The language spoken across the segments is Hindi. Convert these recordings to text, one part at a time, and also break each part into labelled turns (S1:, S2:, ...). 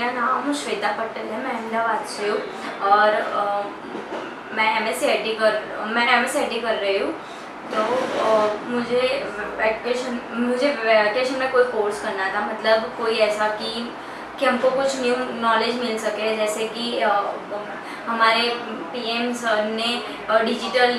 S1: मेरा नाम श्वेता पटेल है, मैं अहमदाबाद से हूँ और मैं एमएससी आईटी कर रही हूँ। तो मुझे वैकेशन में कोई कोर्स करना था, मतलब कोई ऐसा कि हमको कुछ न्यू नॉलेज मिल सके। जैसे कि हमारे पीएम सर ने डिजिटल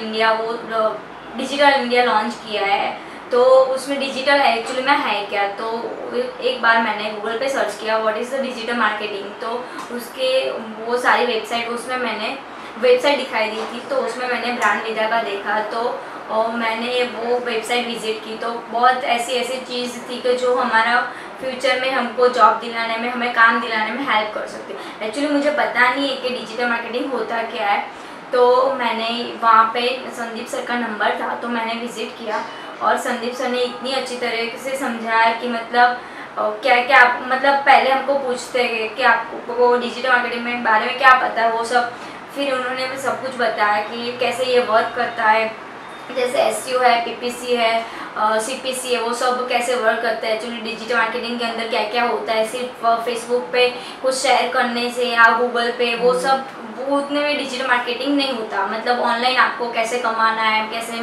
S1: इंडिया लॉन्च किया है, तो उसमें डिजिटल एक्चुअली में है क्या। तो एक बार मैंने गूगल पे सर्च किया what is the digital marketing, तो उसके वो सारी वेबसाइट, उसमें मैंने वेबसाइट दिखाई दी थी, तो उसमें मैंने ब्रांडवेदा का देखा, तो मैंने वो वेबसाइट विज़िट की। तो बहुत ऐसी चीज़ थी कि जो हमारा फ्यूचर में हमको जॉब दिलाने में, हमें काम दिलाने में हेल्प कर सकती है। एक्चुअली मुझे पता नहीं है कि डिजिटल मार्केटिंग होता क्या है, तो मैंने वहाँ पे संदीप सर का नंबर था, तो मैंने विज़िट किया और संदीप सर ने इतनी अच्छी तरह से समझाया कि मतलब क्या क्या मतलब पहले हमको पूछते हैं कि आपको डिजिटल मार्केटिंग के बारे में क्या पता है, वो सब। फिर उन्होंने भी सब कुछ बताया कि कैसे ये वर्क करता है, जैसे एसईओ है, पीपीसी है, सीपीसी है, वो सब कैसे वर्क करता है। एक्चुअली डिजिटल मार्केटिंग के अंदर क्या क्या होता है, सिर्फ फेसबुक पे कुछ शेयर करने से या गूगल पे वो सब, वो उतने में डिजिटल मार्केटिंग नहीं होता। मतलब ऑनलाइन आपको कैसे कमाना है, कैसे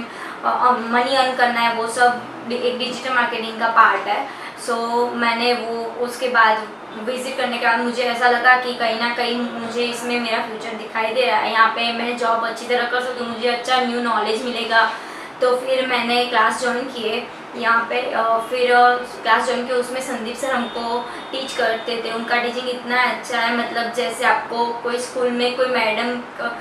S1: मनी अर्न करना है, वो सब एक डिजिटल मार्केटिंग का पार्ट है। सो मैंने वो उसके बाद विजिट करने के बाद मुझे ऐसा लगा कि कहीं ना कहीं मुझे इसमें मेरा फ्यूचर दिखाई दे रहा है, यहाँ पे मैं जॉब अच्छी तरह कर सकती हूँ, मुझे अच्छा न्यू नॉलेज मिलेगा। तो फिर मैंने क्लास ज्वाइन किए यहाँ पे, फिर क्लास ज्वाइन किए, उसमें संदीप सर हमको टीच करते थे। उनका टीचिंग इतना अच्छा है, मतलब जैसे आपको कोई स्कूल में कोई मैडम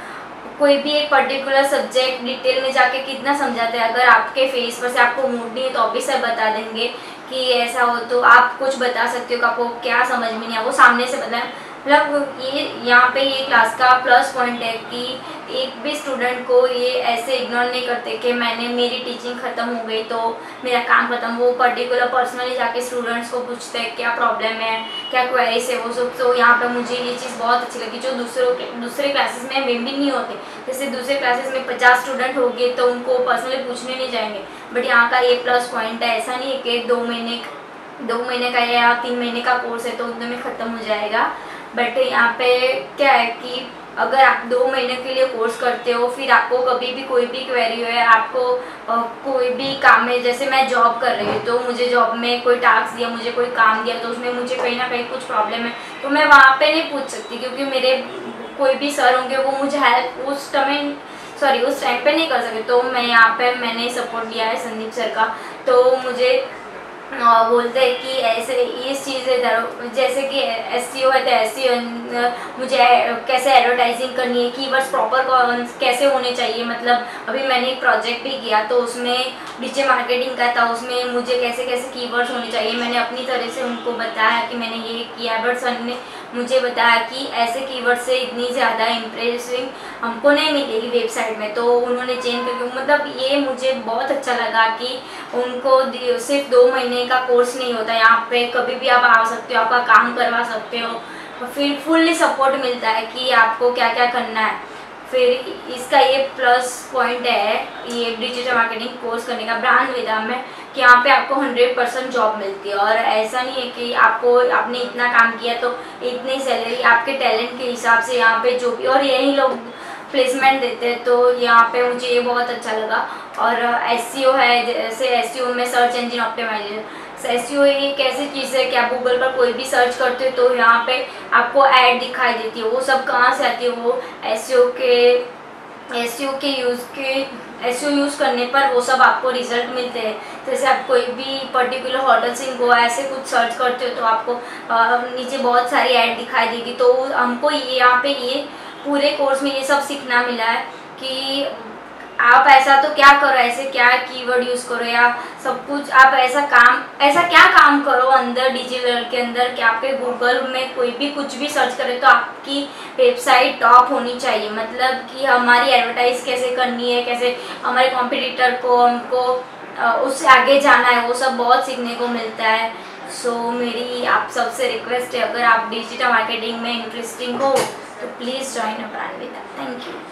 S1: कोई भी एक पर्टिकुलर सब्जेक्ट डिटेल में जाके कितना समझाते हैं, अगर आपके फेस पर से आपको मूड नहीं है तो भी सर बता देंगे कि ऐसा हो, तो आप कुछ बता सकते हो कि आपको क्या समझ में नहीं आया, वो सामने से बताएं। मतलब ये यहाँ पे ये क्लास का प्लस पॉइंट है कि एक भी स्टूडेंट को ये ऐसे इग्नोर नहीं करते कि मेरी टीचिंग ख़त्म हो गई तो मेरा काम ख़त्म। वो पर्टिकुलर पर्सनली जाके स्टूडेंट्स को पूछते हैं क्या प्रॉब्लम है, क्या क्वेरीज है, वो सब। तो यहाँ पे मुझे ये चीज़ बहुत अच्छी लगी, जो दूसरे क्लासेस में भी नहीं होते। जैसे दूसरे क्लासेस में 50 स्टूडेंट हो गए तो उनको पर्सनली पूछने नहीं जाएंगे, बट यहाँ का ये प्लस पॉइंट है। ऐसा नहीं है कि 2 महीने का या 3 महीने का कोर्स है तो उतने में ख़त्म हो जाएगा। बट यहाँ पे क्या है कि अगर आप 2 महीने के लिए कोर्स करते हो, फिर आपको कभी भी कोई भी क्वेरी है, आपको कोई भी काम में, जैसे मैं जॉब कर रही हूँ तो मुझे जॉब में कोई टास्क दिया, मुझे कोई काम दिया, तो उसमें मुझे कहीं ना कहीं कुछ प्रॉब्लम है, तो मैं वहाँ पे नहीं पूछ सकती, क्योंकि मेरे कोई भी सर होंगे वो मुझे हेल्प उस टाइम पे नहीं कर सके। तो मैं यहाँ पे मैंने सपोर्ट लिया है संदीप सर का। तो मुझे बोलते हैं कि ऐसे इस चीज़ जैसे कि एसईओ है तो एसईओ मुझे कैसे एडवर्टाइजिंग करनी है, कीवर्ड्स प्रॉपर कैसे होने चाहिए। मतलब अभी मैंने एक प्रोजेक्ट भी किया तो उसमें डिजिटल मार्केटिंग का था, उसमें मुझे कैसे कीवर्ड्स होने चाहिए, मैंने अपनी तरह से उनको बताया कि मैंने ये किया। बट सर ने मुझे बताया कि ऐसे कीवर्ड से इतनी ज़्यादा इम्प्रेसिंग हमको नहीं मिलेगी वेबसाइट में, तो उन्होंने चेंज करके, मतलब ये मुझे बहुत अच्छा लगा कि उनको सिर्फ 2 महीने का कोर्स नहीं होता, यहाँ पे कभी भी आप आ सकते हो, आपका काम करवा सकते हो, फिर फुल्ली सपोर्ट मिलता है कि आपको क्या क्या करना है। फिर इसका ये प्लस पॉइंट है ये डिजिटल मार्केटिंग कोर्स करने का ब्रांडवेदा में, कि यहाँ पे आपको 100% जॉब मिलती है। और ऐसा नहीं है कि आपने इतना काम किया तो इतनी सैलरी, आपके टैलेंट के हिसाब से यहाँ पे जो भी, और यही लोग प्लेसमेंट देते हैं। तो यहाँ पे मुझे ये बहुत अच्छा लगा। और एसईओ है, जैसे एसईओ में सर्च इंजन ऑप्टिमाइजेशन, एसईओ एक ऐसी चीज़ है कि आप गूगल पर कोई भी सर्च करते हो तो यहाँ पे आपको ऐड दिखाई देती है। वो सब कहाँ से आती है, वो एसईओ यूज़ करने पर वो सब आपको रिजल्ट मिलते हैं। जैसे आप कोई भी पर्टिकुलर होटल्स इन गोवा ऐसे कुछ सर्च करते हो तो आपको नीचे बहुत सारी ऐड दिखाई देगी। तो हमको यहाँ पे ये पूरे कोर्स में ये सब सीखना मिला है कि आप ऐसा तो क्या करो, ऐसे क्या कीवर्ड यूज़ करो, या सब कुछ आप ऐसा क्या काम करो अंदर डिजिटल के अंदर कि आपके गूगल में कोई भी कुछ भी सर्च करे तो आपकी वेबसाइट टॉप होनी चाहिए। मतलब कि हमारी एडवर्टाइज कैसे करनी है, कैसे हमारे कॉम्पिटिटर को हमको उससे आगे जाना है, वो सब बहुत सीखने को मिलता है। सो मेरी आप सबसे रिक्वेस्ट है, अगर आप डिजिटल मार्केटिंग में इंटरेस्टिंग हो तो please join Brandveda. Thank you.